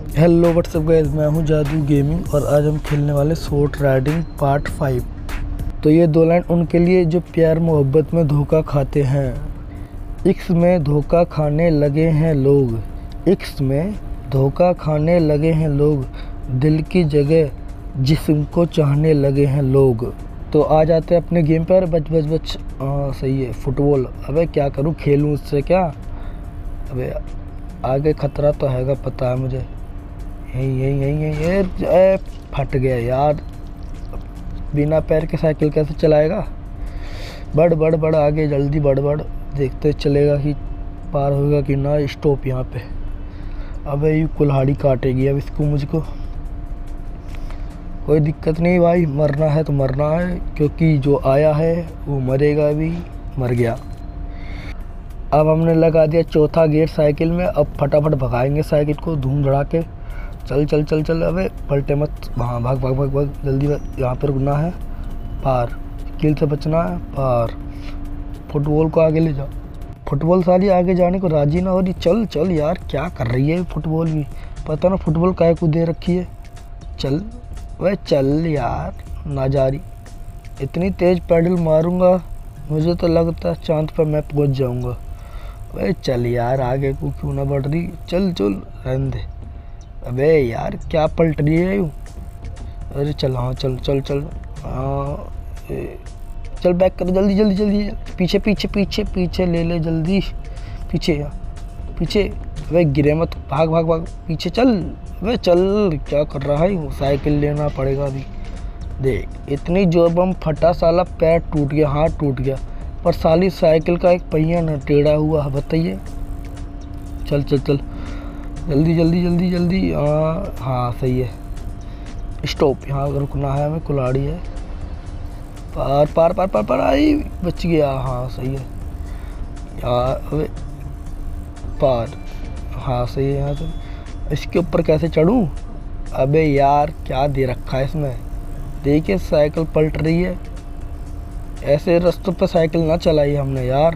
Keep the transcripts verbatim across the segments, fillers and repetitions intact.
Hello what's up guys, मैं हूं जादू गेमिंग और आज हम खेलने वाले शॉर्ट राइडिंग पार्ट फाइव। तो ये दो लाइन उनके लिए जो प्यार मोहब्बत में धोखा खाते हैं। इश्क में धोखा खाने लगे हैं लोग, इश्क में धोखा खाने लगे हैं लोग, दिल की जगह जिस्म को चाहने लगे हैं लोग। तो आ जाते हैं अपने गेम पर। बच बच बच हाँ सही है, फुटबॉल। अबे क्या करूं, खेलूं उससे क्या? अबे आगे खतरा तो हैगा, पता है मुझे। यही यही यही यही ये फट गया यार। बिना पैर के साइकिल कैसे चलाएगा? बढ़ बढ़ बढ़ आगे, जल्दी बढ़ बढ़। देखते चलेगा कि पार होगा कि ना। स्टॉप यहाँ पे। अबे ये कुल्हाड़ी काटेगी अब इसको मुझको। कोई दिक्कत नहीं भाई, मरना है तो मरना है, क्योंकि जो आया है वो मरेगा भी। मर गया। अब हमने लगा दिया चौथा गियर साइकिल में। अब फटाफट भगाएंगे साइकिल को धूम धड़ा के। चल चल चल चल। अबे पलटे मत। हाँ भाग भाग भाग भाग जल्दी। यहाँ पर रुकना है, पार। कील से बचना है, पार। फुटबॉल को आगे ले जाओ। फुटबॉल साली आगे जाने को राजी ना हो रही। चल चल यार, क्या कर रही है फुटबॉल भी? पता ना फुटबॉल काहे को दे रखी है। चल वह चल यार, ना जा रही। इतनी तेज पैडल मारूंगा मुझे तो लगता है चांद पर मैं पहुंच जाऊंगा। वह चल यार, आगे को क्यों ना बढ़ रही। चल चल, रहने दे। अबे यार क्या पलट रही है यूँ? अरे चल, हाँ चल चल चल। हाँ चल, बैक कर जल्दी जल्दी जल्दी। पीछे पीछे पीछे पीछे ले ले जल्दी। पीछे पीछे। अबे गिरे मत, भाग भाग भाग पीछे चल। अबे चल, क्या कर रहा है वो? साइकिल लेना पड़ेगा अभी। देख इतनी जोर बम फटा, साला पैर टूट गया, हाथ टूट गया, पर साली साइकिल का एक पहिया न टेढ़ा हुआ। बताइए। चल चल चल जल्दी जल्दी जल्दी जल्दी। हाँ हाँ सही है। स्टॉप, यहाँ रुकना है हमें। कुल्हाड़ी है। पार पार पार पार पार। आई, बच गया। हाँ सही है यार। अबे पार। हाँ सही है। यहाँ तो इसके ऊपर कैसे चढ़ूँ? अबे यार क्या दे रखा है इसमें? देखिए साइकिल पलट रही है। ऐसे रास्तों पर साइकिल ना चलाई हमने यार।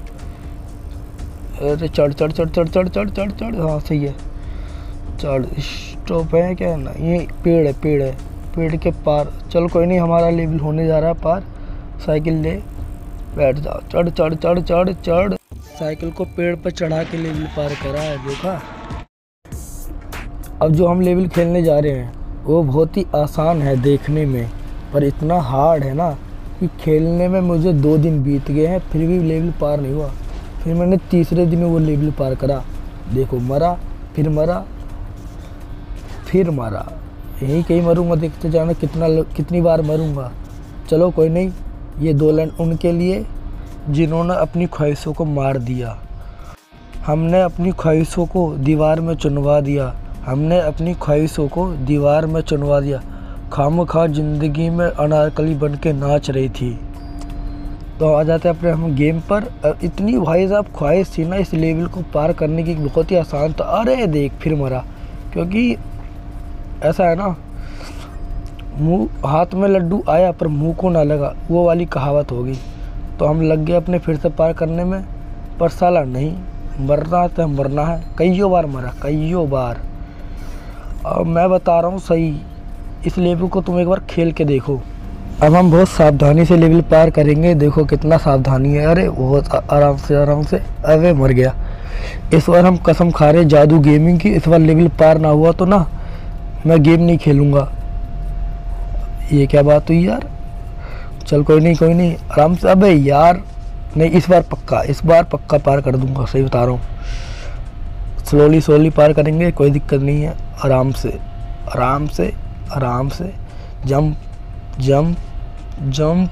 अरे चढ़ चढ़ चढ़ चढ़ चढ़ चढ़ चढ़ चढ़। हाँ सही है, चढ़। स्टॉप है क्या ना? ये पेड़ है, पेड़ है, पेड़ के पार। चल कोई नहीं, हमारा लेवल होने जा रहा है पार। साइकिल ले, बैठ जाओ। चढ़ चढ़ चढ़ चढ़ चढ़। साइकिल को पेड़ पर चढ़ा के लेवल पार करा है, देखा। अब जो हम लेवल खेलने जा रहे हैं वो बहुत ही आसान है देखने में, पर इतना हार्ड है ना कि खेलने में मुझे दो दिन बीत गए हैं फिर भी लेवल पार नहीं हुआ। फिर मैंने तीसरे दिन वो लेवल पार करा। देखो मरा, फिर मरा, फिर मरा। यहीं कहीं मरूंगा, देखते जाना कितना कितनी बार मरूंगा। चलो कोई नहीं। ये दो लाइन उनके लिए जिन्होंने अपनी ख्वाहिशों को मार दिया। हमने अपनी ख्वाहिशों को दीवार में चुनवा दिया, हमने अपनी ख्वाहिशों को दीवार में चुनवा दिया। खामखा ज़िंदगी में अनारकली बन के नाच रही थी। तो आ जाते हैं अपने हम गेम पर। इतनी भाई साहब ख्वाहिश थी ना इस लेवल को पार करने की, बहुत ही आसान था। अरे देख फिर मरा, क्योंकि ऐसा है ना, मुंह हाथ में लड्डू आया पर मुंह को ना लगा, वो वाली कहावत होगी। तो हम लग गए अपने फिर से पार करने में, पर साला नहीं, मरना तो मरना है। कईयों बार मरा, कईयों बार। अब मैं बता रहा हूँ सही, इस लेवल को तुम एक बार खेल के देखो। अब हम बहुत सावधानी से लेवल पार करेंगे। देखो कितना सावधानी है। अरे बहुत आराम से आराम से। अरे मर गया। इस बार हम कसम खा रहे जादू गेमिंग की, इस बार लेवल पार ना हुआ तो ना मैं गेम नहीं खेलूँगा। ये क्या बात हुई यार? चल कोई नहीं कोई नहीं, आराम से। अबे यार नहीं, इस बार पक्का, इस बार पक्का पार कर दूँगा, सही बता रहा हूँ। स्लोली स्लोली पार करेंगे, कोई दिक्कत नहीं है। आराम से आराम से आराम से। Jump jump jump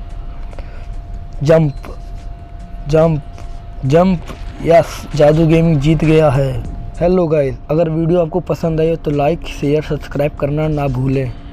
jump jump jump. Yes, Jadu gaming जीत गया है। हेलो गाइस, अगर वीडियो आपको पसंद आई तो लाइक शेयर सब्सक्राइब करना ना भूलें।